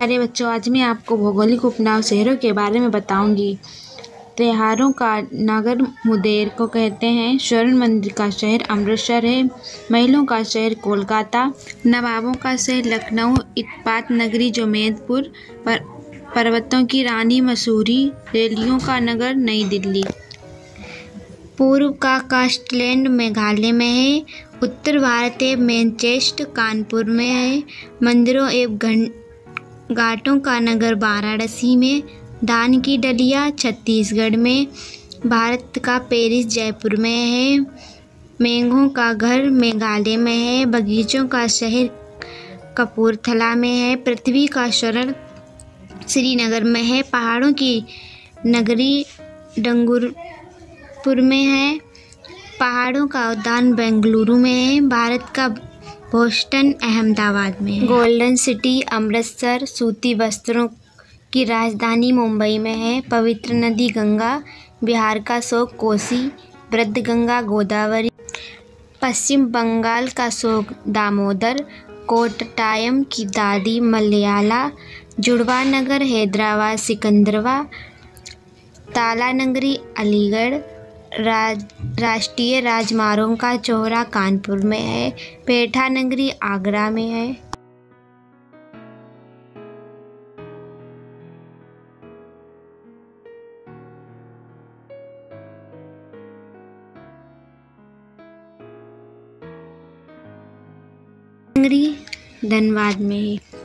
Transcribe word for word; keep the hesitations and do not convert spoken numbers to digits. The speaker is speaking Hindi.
अरे बच्चों, आज मैं आपको भौगोलिक उपनाम शहरों के बारे में बताऊंगी। त्योहारों का नगर मुंगेर को कहते हैं। स्वर्ण मंदिर का शहर अमृतसर है। महलों का शहर कोलकाता। नवाबों का शहर लखनऊ। इस्पात नगरी जोधपुर। पर, पर्वतों की रानी मसूरी। रेलियों का नगर नई दिल्ली। पूर्व का कास्टलैंड मेघालय में है। उत्तर भारत एवं मैनचेस्टर कानपुर में है। मंदिरों एवं घाटों का नगर वाराणसी में। धान की डलिया छत्तीसगढ़ में। भारत का पेरिस जयपुर में है। मेघों का घर मेघालय में है। बगीचों का शहर कपूरथला में है। पृथ्वी का स्वर्ण श्रीनगर में है। पहाड़ों की नगरी डंगरपुर में है। पहाड़ों का उद्यान बेंगलुरु में है। भारत का बोस्टन अहमदाबाद में है। Golden city Amritsar. सूती वस्त्रों की राजधानी मुंबई में है। पवित्र नदी गंगा। बिहार का शोक कोसी। वृद्ध गंगा गोदावरी। पश्चिम बंगाल का शोक दामोदर। कोट्टायम की दादी मलयाला। जुड़वा नगर हैदराबाद सिकंदराबाद। ताला नगरी अलीगढ़। राज राष्ट्रीय राजमार्गों का चौराहा कानपुर में है। पेठा नगरी आगरा में है। नगरी धनबाद में है।